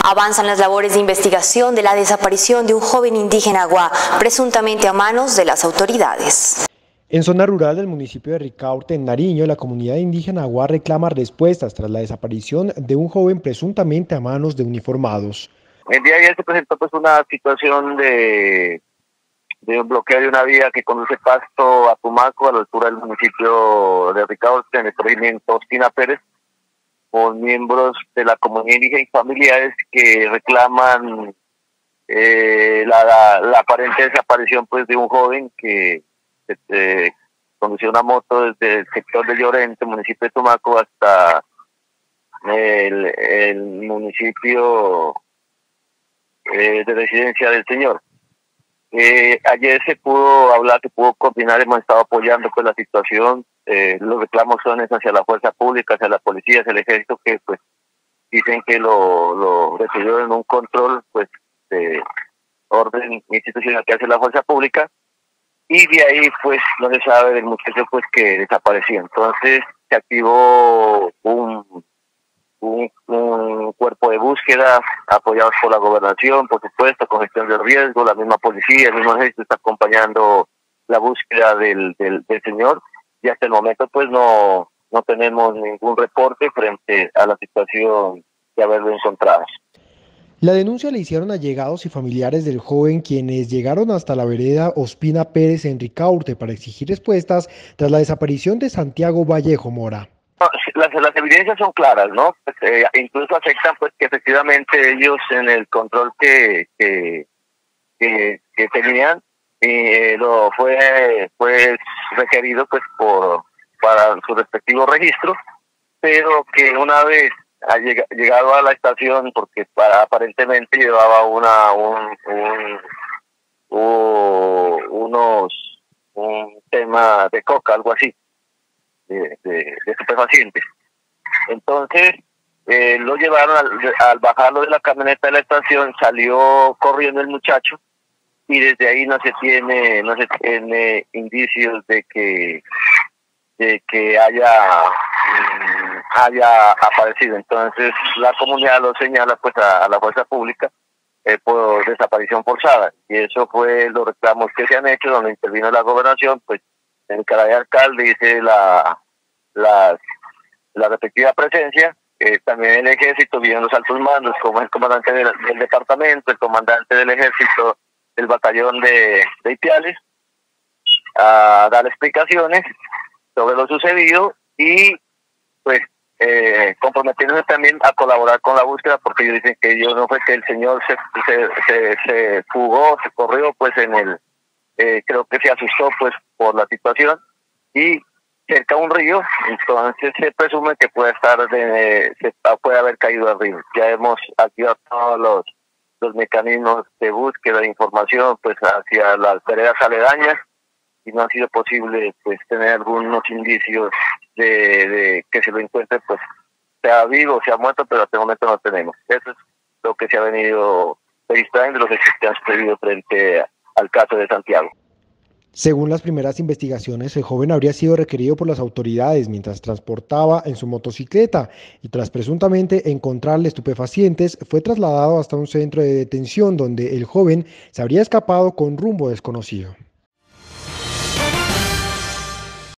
Avanzan las labores de investigación de la desaparición de un joven indígena Aguá, presuntamente a manos de las autoridades. En zona rural del municipio de Ricaurte, en Nariño, la comunidad indígena Aguá reclama respuestas tras la desaparición de un joven presuntamente a manos de uniformados. El día de ayer se presentó pues una situación de un bloqueo de una vía que conduce Pasto a Tumaco, a la altura del municipio de Ricaurte, en el corregimiento Ospina Pérez, con miembros de la comunidad indígena y familiares que reclaman la aparente desaparición pues de un joven que conducía una moto desde el sector de Llorente, municipio de Tumaco, hasta el municipio de residencia del señor. Ayer se pudo hablar, se pudo coordinar, hemos estado apoyando pues la situación. Los reclamos son hacia la fuerza pública, hacia la policía, hacia el ejército, que pues dicen que lo recibieron en un control pues de orden institucional que hace la fuerza pública, y de ahí pues no se sabe del muchacho pues que desapareció. Entonces se activó un cuerpo de búsqueda apoyados por la gobernación, por supuesto, con gestión de riesgo. La misma policía, el mismo ejército está acompañando la búsqueda del señor, y hasta el momento pues no tenemos ningún reporte frente a la situación de haberlo encontrado. La denuncia le hicieron allegados y familiares del joven, quienes llegaron hasta la vereda Ospina Pérez en Ricaurte para exigir respuestas tras la desaparición de Santiago Vallejo Mora. Las evidencias son claras, ¿no? Pues, incluso aceptan pues que efectivamente ellos en el control que tenían lo fue requerido pues para su respectivo registro, pero que una vez ha llegado a la estación, porque aparentemente llevaba un tema de coca, algo así, de estupefacientes. Entonces lo llevaron al bajarlo de la camioneta de la estación, salió corriendo el muchacho, y desde ahí no se tiene indicios de que haya aparecido. Entonces la comunidad lo señala pues a la fuerza pública por desaparición forzada, y eso fue los reclamos que se han hecho, donde intervino la gobernación, pues en calidad de alcalde dice la respectiva presencia, también el ejército, vienen los altos mandos, como el comandante del departamento, el comandante del ejército del batallón de Ipiales, a dar explicaciones sobre lo sucedido, y pues comprometiéndose también a colaborar con la búsqueda, porque ellos dicen que ellos no fue que el señor se fugó, se corrió pues creo que se asustó pues por la situación, y cerca a un río, entonces se presume que puede haber caído al río. Ya hemos activado todos los mecanismos de búsqueda de información pues hacia las veredas aledañas, y no ha sido posible pues tener algunos indicios de que se lo encuentre, pues sea vivo o sea muerto, pero hasta el momento no tenemos. Eso es lo que se ha venido registrando, lo que se ha sucedido frente al caso de Santiago. Según las primeras investigaciones, el joven habría sido requerido por las autoridades mientras transportaba en su motocicleta, y tras presuntamente encontrarle estupefacientes, fue trasladado hasta un centro de detención donde el joven se habría escapado con rumbo desconocido.